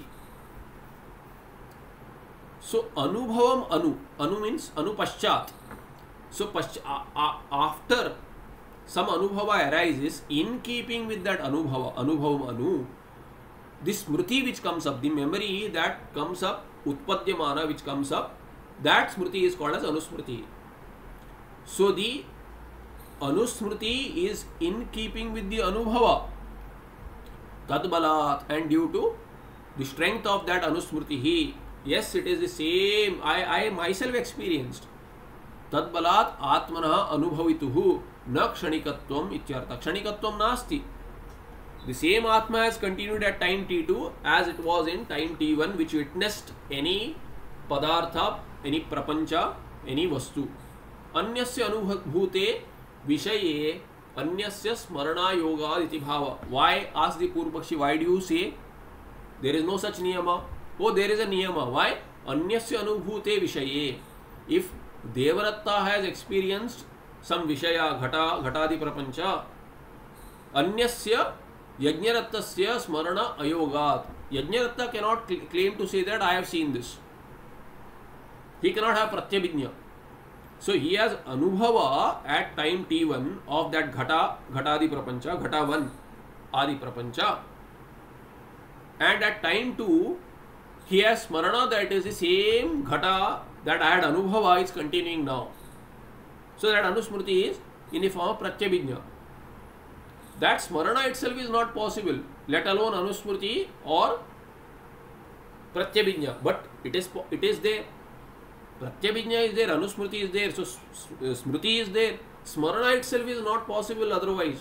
So Anubhavam Anu. Anu means Anu Paschat. So pascha, uh, after some Anubhava arises, in keeping with that Anubhava, Anubhavam Anu, this Smriti which comes up, the memory that comes up, Utpadyamana which comes up, that Smriti is called as Anusmriti. So the Anusmriti is in keeping with the Anubhava. Tadbalat, and due to the strength of that Anusmriti, yes, it is the same. I, I myself experienced. Tadbalat Atmanaha Anubhavituhu na Kshanikatvam ityartha. Kshanikatvam nasti. The same Atma has continued at time T two as it was in time T one, which witnessed any Padartha, any Prapancha, any Vastu. Anyasya Anubhute Vishaye Anyasya Smarana Yoga iti bhava. Why? Ask the Purvapakshi, why do you say there is no such niyama? Oh, there is a niyama. Why? Anyasya Anubhute Vishaye. If Devadatta has experienced some Vishaya, Ghata, Ghatadi Prapancha, Anyasya Yajnadattasya Smarana Ayogat. Yajnadatta cannot cl claim to say that I have seen this. He cannot have Pratyabhijna. So he has Anubhava at time T one of that Ghata, Ghatadi Prapancha, Ghata one Adi Prapancha. And at time two, he has Smarana that is the same Ghata that I had Anubhava is continuing now. So that Anusmriti is in the form of Pratyabhijna. That Smarana itself is not possible, let alone Anusmriti or Pratyabhijna. But it is it is there. Pratyabhijna is there, Anusmriti is there, so Smriti is there. Smarana itself is not possible otherwise.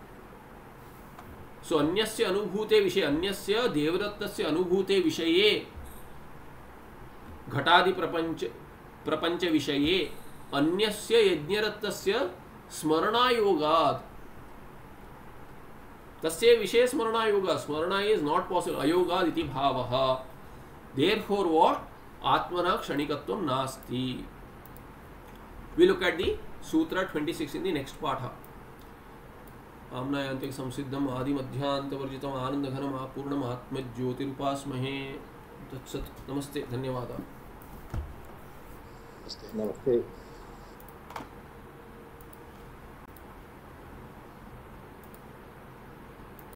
So Anyasya Anubhute Vishaye, Anyasya Devadattasya Anubhute Vishaye Ghatadi Prapancha Prapancha Vishaye Anyasya Yajnadattasya स्मरणायोगात् तस्य विषय स्मरणायोगा स्मरण is not possible अयोगाद इति भावः therefore what आत्मना क्षणिकत्वं नास्ति we look at the सूत्र twenty-six in the next पाठ आम्नायांतिक संसिद्धम आदि मध्यांतवर्जितम आनंदघनम अपूर्णम आत्मज्योतिरुपास्महे तत्सत् नमस्ते धन्यवाद नमस्ते।